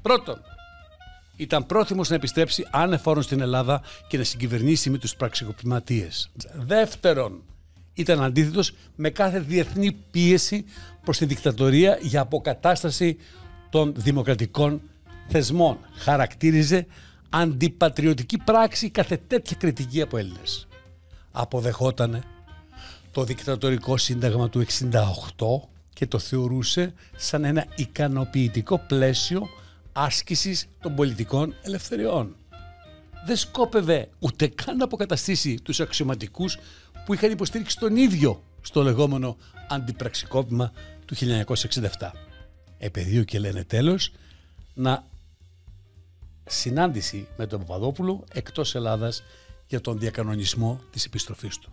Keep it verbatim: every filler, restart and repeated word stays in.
Πρώτον, ήταν πρόθυμος να επιστρέψει ανεφόρον στην Ελλάδα και να συγκυβερνήσει με τους πραξικοπηματίες. Δεύτερον, ήταν αντίθετος με κάθε διεθνή πίεση προς τη δικτατορία για αποκατάσταση των δημοκρατικών θεσμών. Χαρακτήριζε αντιπατριωτική πράξη κάθε τέτοια κριτική από Έλληνες. Αποδεχότανε το δικτατορικό σύνταγμα του εξήντα οκτώ και το θεωρούσε σαν ένα ικανοποιητικό πλαίσιο άσκησης των πολιτικών ελευθεριών. Δεν σκόπευε ούτε καν να αποκαταστήσει τους αξιωματικούς που είχαν υποστήριξει τον ίδιο στο λεγόμενο αντιπραξικόπημα του χίλια εννιακόσια εξήντα επτά. Επεδίωκε, λένε τέλος, να συνάντηση με τον Παπαδόπουλο εκτός Ελλάδας για τον διακανονισμό της επιστροφής του.